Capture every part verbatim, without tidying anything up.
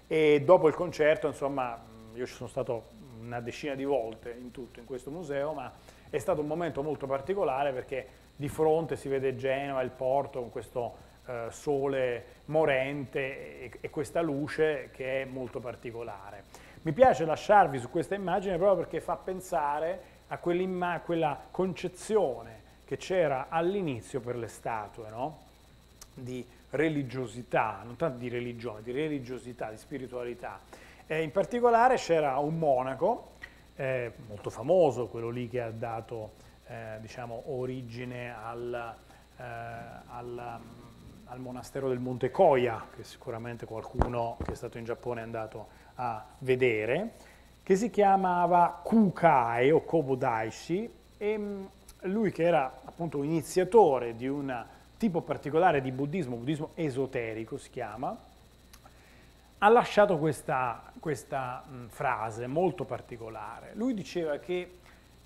e dopo il concerto, insomma, io ci sono stato una decina di volte in tutto in questo museo, ma è stato un momento molto particolare perché di fronte si vede Genova, il porto, con questo eh, sole morente e, e questa luce che è molto particolare. Mi piace lasciarvi su questa immagine proprio perché fa pensare a quella concezione che c'era all'inizio per le statue, no? Di religiosità, non tanto di religione, di religiosità, di spiritualità. Eh, in particolare c'era un monaco eh, molto famoso, quello lì che ha dato eh, diciamo, origine al, eh, al, al monastero del Monte Koya, che sicuramente qualcuno che è stato in Giappone è andato a vedere, che si chiamava Kukai o Kobodaishi, e mh, lui che era appunto un iniziatore di un tipo particolare di buddismo, buddismo esoterico si chiama, ha lasciato questa, questa mh, frase molto particolare. Lui diceva che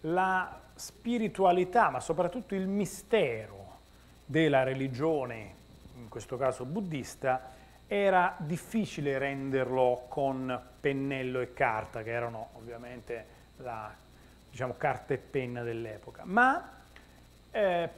la spiritualità, ma soprattutto il mistero della religione, in questo caso buddista, era difficile renderlo con pennello e carta, che erano ovviamente la diciamo, carta e penna dell'epoca, ma eh,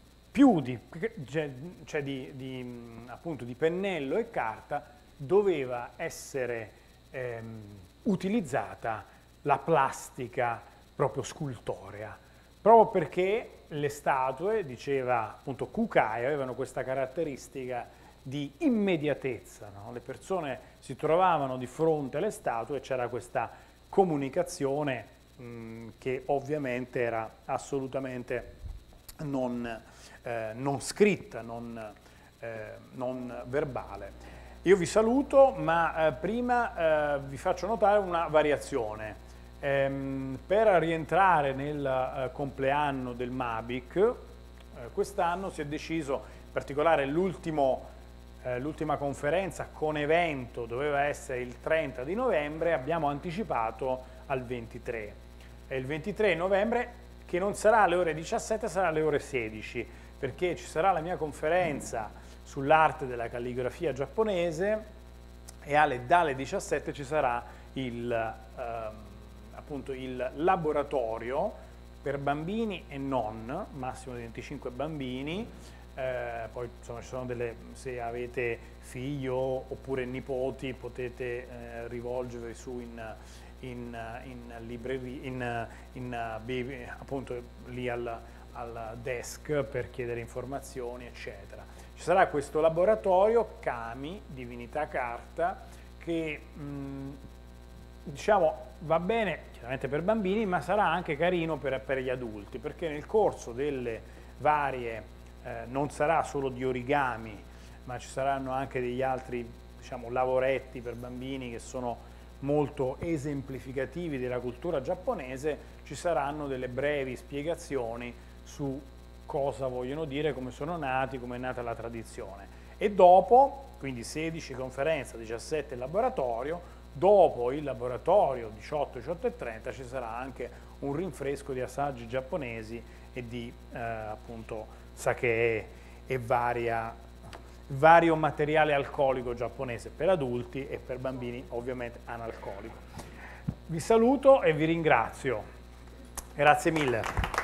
più di, cioè, cioè di, di, appunto, di pennello e carta doveva essere ehm, utilizzata la plastica proprio scultorea, proprio perché le statue, diceva appunto Kukai, avevano questa caratteristica di immediatezza, no? Le persone si trovavano di fronte alle statue e c'era questa comunicazione mh, che ovviamente era assolutamente non, eh, non scritta, non, eh, non verbale. Io vi saluto, ma eh, prima eh, vi faccio notare una variazione. Ehm, per rientrare nel eh, compleanno del Mabic, eh, quest'anno si è deciso, in particolare l'ultimo Eh, l'ultima conferenza con evento doveva essere il trenta di novembre, abbiamo anticipato al ventitré. E il ventitré novembre, che non sarà alle ore diciassette, sarà alle ore sedici, perché ci sarà la mia conferenza sull'arte della calligrafia giapponese e alle, dalle diciassette ci sarà il, ehm, appunto il laboratorio per bambini e non, massimo di venticinque bambini. Eh, poi insomma ci sono delle, se avete figlio oppure nipoti potete eh, rivolgervi su in, in, in libreria, in, in, baby, appunto lì al, al desk per chiedere informazioni eccetera. Ci sarà questo laboratorio Kami, Divinità Carta, che mh, diciamo va bene chiaramente per bambini, ma sarà anche carino per, per gli adulti, perché nel corso delle varie Eh, non sarà solo di origami, ma ci saranno anche degli altri diciamo, lavoretti per bambini che sono molto esemplificativi della cultura giapponese. Ci saranno delle brevi spiegazioni su cosa vogliono dire, come sono nati, come è nata la tradizione. E dopo, quindi sedici conferenza, diciassette laboratorio, dopo il laboratorio diciotto, diciotto e trenta ci sarà anche un rinfresco di assaggi giapponesi e di eh, appunto sake e varia, vario materiale alcolico giapponese per adulti e per bambini ovviamente analcolico. Vi saluto e vi ringrazio. Grazie mille.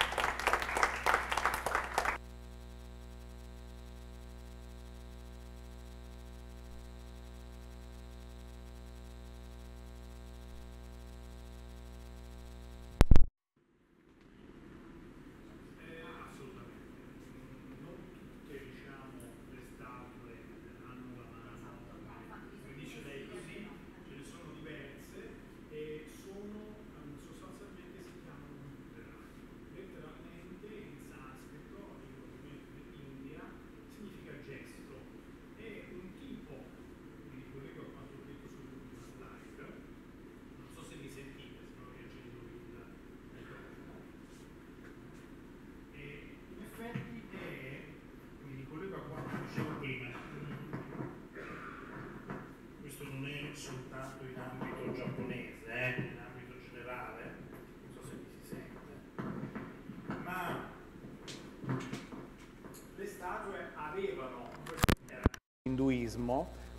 Soltanto in ambito giapponese, eh, in ambito generale, non so se mi si sente, ma le statue avevano, questo era l'induismo,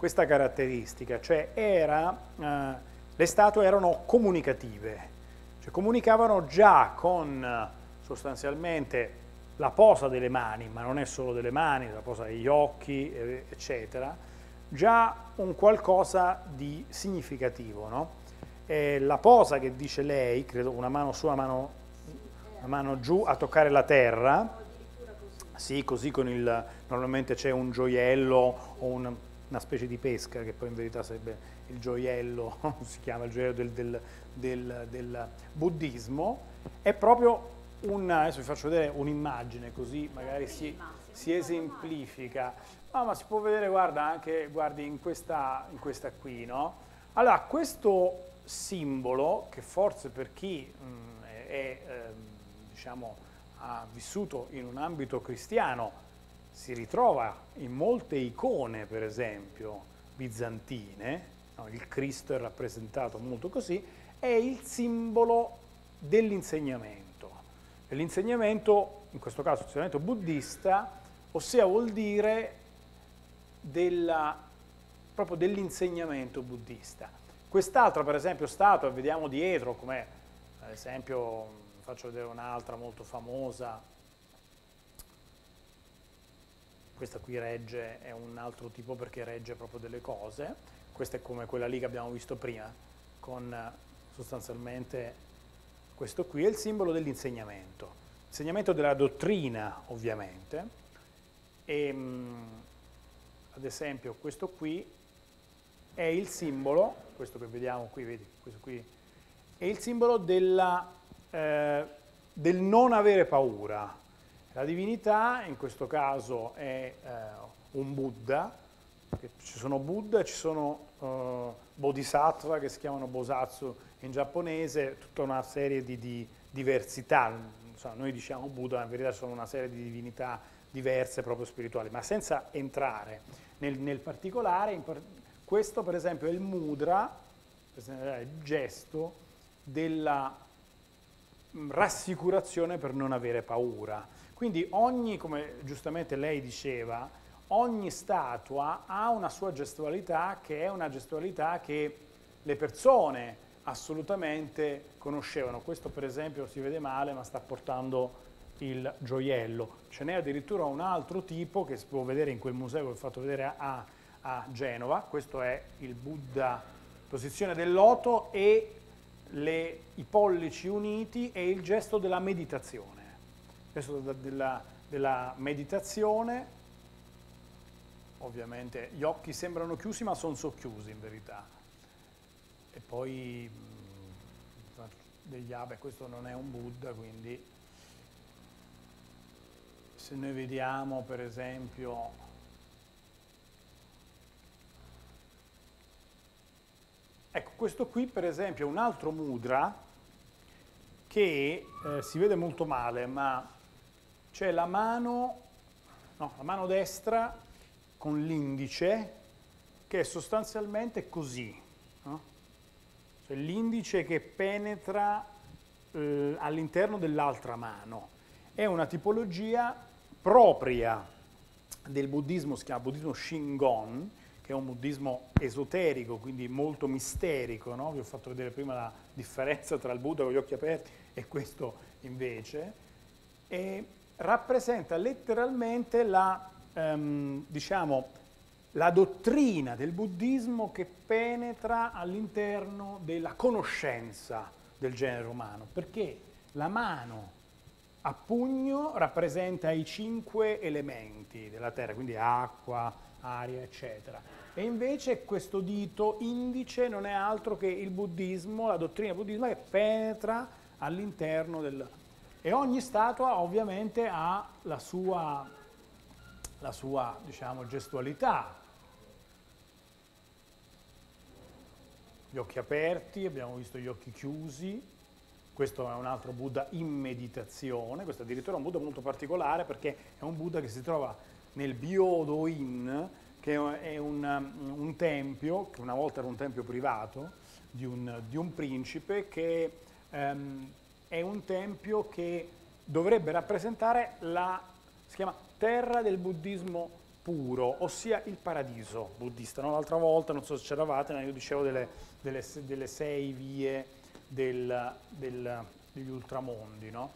questa caratteristica, cioè era, eh, le statue erano comunicative, cioè comunicavano già con eh, sostanzialmente la posa delle mani, ma non è solo delle mani, la posa degli occhi, eh, eccetera, già un qualcosa di significativo, no? E la posa che dice lei, credo una mano su, una mano, una mano giù a toccare la terra, sì, così con il, normalmente c'è un gioiello o un, una specie di pesca, che poi in verità sarebbe il gioiello, si chiama il gioiello del, del, del, del buddismo, è proprio un, adesso vi faccio vedere un'immagine così magari si, si esemplifica, no, ma si può vedere, guarda, anche guardi in questa, in questa qui, no? Allora, questo simbolo, che forse per chi mh, è, è eh, diciamo, ha vissuto in un ambito cristiano, si ritrova in molte icone, per esempio, bizantine, no? Il Cristo è rappresentato molto così, è il simbolo dell'insegnamento. E l'insegnamento, in questo caso l'insegnamento buddista, ossia vuol dire della, proprio dell'insegnamento buddista. Quest'altra, per esempio, statua, vediamo dietro, come ad esempio, faccio vedere un'altra molto famosa, questa qui regge, è un altro tipo perché regge proprio delle cose, questa è come quella lì che abbiamo visto prima, con sostanzialmente questo qui è il simbolo dell'insegnamento, insegnamento della dottrina ovviamente, e ad esempio questo qui è il simbolo, questo che vediamo qui, vedi, questo qui è il simbolo della, eh, del non avere paura. La divinità in questo caso è eh, un Buddha, ci sono Buddha e ci sono uh, Bodhisattva che si chiamano Bosatsu in giapponese, tutta una serie di, di diversità, insomma, noi diciamo Buddha, ma in verità sono una serie di divinità diverse proprio spirituali, ma senza entrare nel, nel particolare, in par questo per esempio è il mudra, il gesto della rassicurazione per non avere paura. Quindi ogni, come giustamente lei diceva, ogni statua ha una sua gestualità che è una gestualità che le persone assolutamente conoscevano. Questo per esempio si vede male, ma sta portando il gioiello. Ce n'è addirittura un altro tipo che si può vedere in quel museo che ho fatto vedere a, a Genova. Questo è il Buddha, posizione del loto e le, i pollici uniti e il gesto della meditazione. Il gesto della, della meditazione. Ovviamente gli occhi sembrano chiusi ma sono socchiusi in verità. E poi mh, degli ah, beh, questo non è un Buddha, quindi se noi vediamo per esempio ecco questo qui per esempio è un altro mudra che eh, si vede molto male, ma c'è la mano, no, la mano destra con l'indice che è sostanzialmente così, no? Cioè l'indice che penetra eh, all'interno dell'altra mano. È una tipologia propria del buddismo, si chiama buddismo Shingon, che è un buddismo esoterico, quindi molto misterico, no? Vi ho fatto vedere prima la differenza tra il Buddha con gli occhi aperti e questo invece, e rappresenta letteralmente la ehm, diciamo, la dottrina del buddismo che penetra all'interno della conoscenza del genere umano, perché la mano a pugno rappresenta i cinque elementi della terra, quindi acqua, aria, eccetera. E invece questo dito indice non è altro che il buddismo, la dottrina del buddismo che penetra all'interno del... E ogni statua ovviamente ha la sua, la sua diciamo, gestualità. Gli occhi aperti, abbiamo visto gli occhi chiusi, questo è un altro Buddha in meditazione, questo addirittura è un Buddha molto particolare perché è un Buddha che si trova nel Byodo-in, che è un, un tempio, che una volta era un tempio privato, di un, di un principe, che ehm, è un tempio che dovrebbe rappresentare la, si chiama terra del buddismo puro, ossia il paradiso buddista. No? L'altra volta, non so se c'eravate, ma io dicevo delle, delle, delle sei vie del, del, degli ultramondi. No?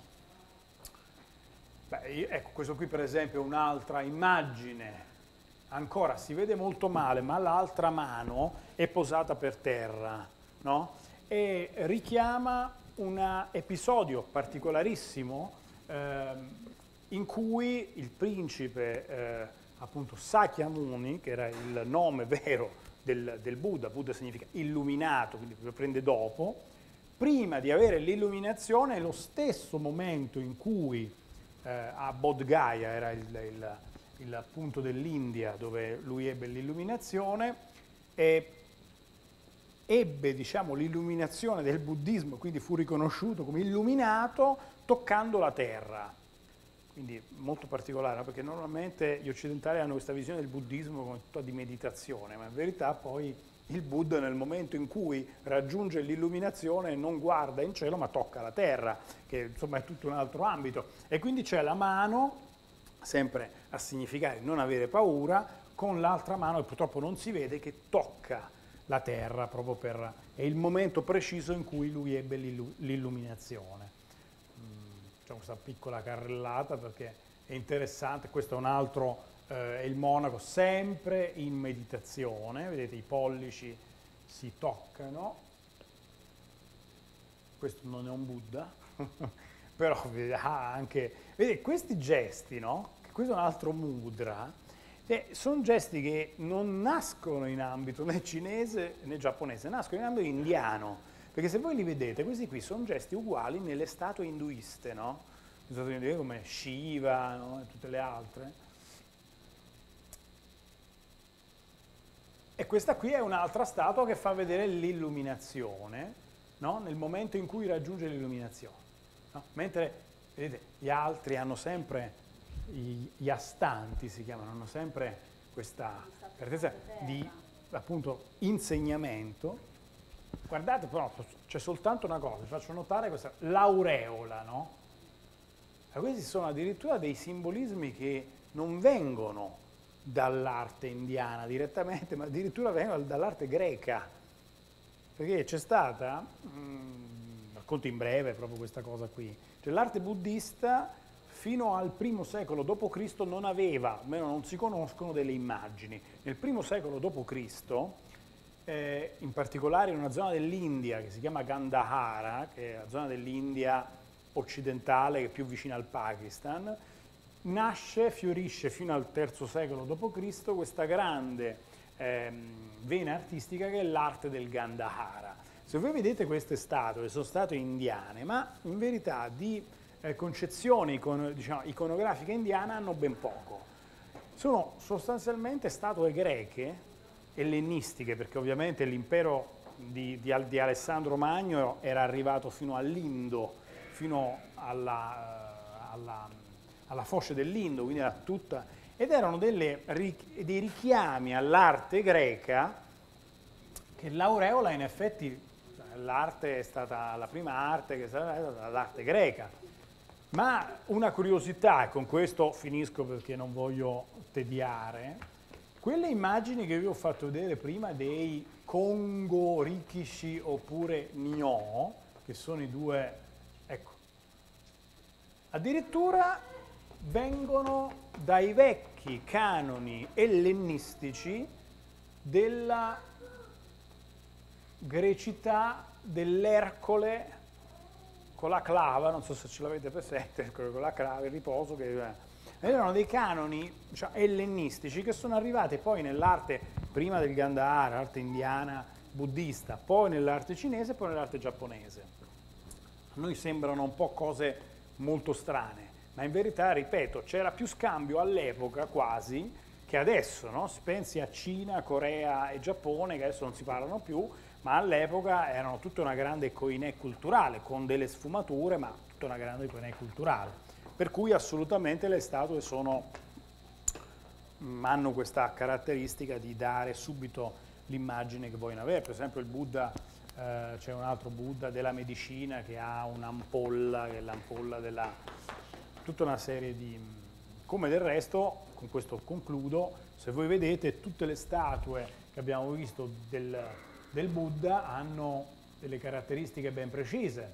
Beh, ecco, questo qui per esempio è un'altra immagine. Ancora si vede molto male, ma l'altra mano è posata per terra, no? E richiama un episodio particolarissimo eh, in cui il principe, eh, appunto Sakyamuni, che era il nome vero del, del Buddha, Buddha significa illuminato, quindi lo prende dopo, prima di avere l'illuminazione è lo stesso momento in cui eh, a Bodh Gaya, era il, il il punto dell'India dove lui ebbe l'illuminazione, e ebbe, diciamo, l'illuminazione del buddismo, quindi fu riconosciuto come illuminato toccando la terra. Quindi molto particolare, perché normalmente gli occidentali hanno questa visione del buddismo come tutta di meditazione, ma in verità poi il Buddha nel momento in cui raggiunge l'illuminazione non guarda in cielo ma tocca la terra, che insomma è tutto un altro ambito. E quindi c'è la mano, sempre a significare non avere paura, con l'altra mano, che purtroppo non si vede, che tocca la terra, proprio per... è il momento preciso in cui lui ebbe l'illuminazione. C'è questa piccola carrellata perché è interessante. Questo è un altro, eh, è il monaco sempre in meditazione, vedete i pollici si toccano. Questo non è un Buddha, però ha anche, vedete, questi gesti, no? Questo è un altro mudra, eh, sono gesti che non nascono in ambito né cinese né giapponese, nascono in ambito indiano, perché se voi li vedete, questi qui sono gesti uguali nelle statue induiste, no? Le statue induiste come Shiva, no? E tutte le altre. E questa qui è un'altra statua che fa vedere l'illuminazione, no? Nel momento in cui raggiunge l'illuminazione. No? Mentre, vedete, gli altri hanno sempre, gli astanti si chiamano, hanno sempre questa pretesa di, appunto, insegnamento. Guardate però, c'è soltanto una cosa, vi faccio notare questa, l'aureola, no? E questi sono addirittura dei simbolismi che non vengono dall'arte indiana direttamente, ma addirittura vengono dall'arte greca. Perché c'è stata, mh, racconto in breve proprio questa cosa qui, cioè l'arte buddista fino al primo secolo dopo Cristo non aveva, almeno non si conoscono, delle immagini. Nel primo secolo dopo Cristo, eh, in particolare in una zona dell'India che si chiama Gandhara, che è la zona dell'India occidentale che è più vicina al Pakistan, nasce, fiorisce fino al terzo secolo dopo Cristo questa grande ehm, vena artistica che è l'arte del Gandhara. Se voi vedete queste statue, sono statue indiane, ma in verità di eh, concezioni icon- diciamo, iconografiche indiane hanno ben poco. Sono sostanzialmente statue greche, ellenistiche, perché ovviamente l'impero di, di, di Alessandro Magno era arrivato fino all'Indo, fino alla, alla, alla foce dell'Indo, quindi era tutta, ed erano delle, dei richiami all'arte greca, che l'aureola in effetti, l'arte è stata la prima arte che è stata l'arte greca. Ma una curiosità, e con questo finisco perché non voglio tediare, quelle immagini che vi ho fatto vedere prima dei Kongo Rikishi oppure Nyo, che sono i due, ecco, addirittura vengono dai vecchi canoni ellenistici della grecità dell'Ercole con la clava, non so se ce l'avete presente, con la clava, il riposo, che erano dei canoni, cioè, ellenistici che sono arrivati poi nell'arte, prima del Gandhara, arte indiana, buddista, poi nell'arte cinese e poi nell'arte giapponese. A noi sembrano un po' cose molto strane, ma in verità, ripeto, c'era più scambio all'epoca quasi che adesso, no? Si pensi a Cina, Corea e Giappone, che adesso non si parlano più, ma all'epoca erano tutta una grande koinè culturale, con delle sfumature, ma tutta una grande koinè culturale. Per cui assolutamente le statue sono, mh, hanno questa caratteristica di dare subito l'immagine che vogliono avere. Per esempio il Buddha, eh, c'è un altro Buddha della medicina che ha un'ampolla, che è l'ampolla della... tutta una serie di... come del resto, con questo concludo, se voi vedete tutte le statue che abbiamo visto del, del Buddha hanno delle caratteristiche ben precise.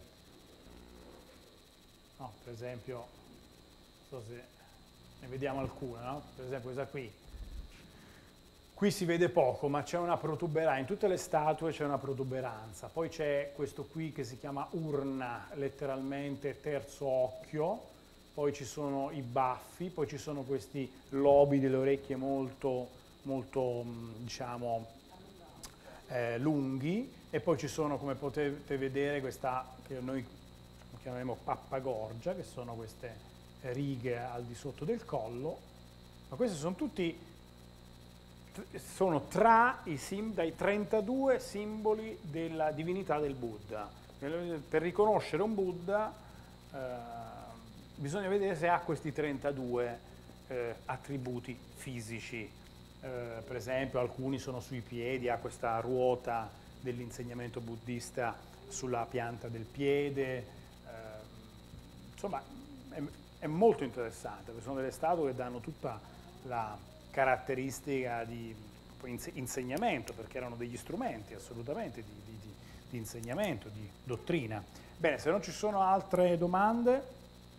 No, per esempio, non so se ne vediamo alcune, no? Per esempio questa qui. Qui si vede poco, ma c'è una protuberanza, in tutte le statue c'è una protuberanza. Poi c'è questo qui che si chiama urna, letteralmente terzo occhio, poi ci sono i baffi, poi ci sono questi lobi delle orecchie molto, molto diciamo, eh, lunghi, e poi ci sono, come potete vedere, questa che noi chiameremo pappagorgia, che sono queste righe al di sotto del collo, ma questi sono tutti, sono tra i sim, dai trentadue simboli della divinità del Buddha. Per riconoscere un Buddha eh, bisogna vedere se ha questi trentadue eh, attributi fisici. Eh, per esempio alcuni sono sui piedi, ha questa ruota dell'insegnamento buddista sulla pianta del piede, eh, insomma è, è molto interessante, perché sono delle statue che danno tutta la caratteristica di insegnamento, perché erano degli strumenti assolutamente di, di, di, di insegnamento, di dottrina. Bene, se non ci sono altre domande,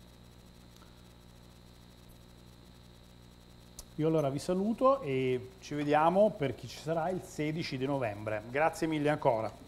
io allora vi saluto e ci vediamo, per chi ci sarà, il sedici di novembre. Grazie mille ancora.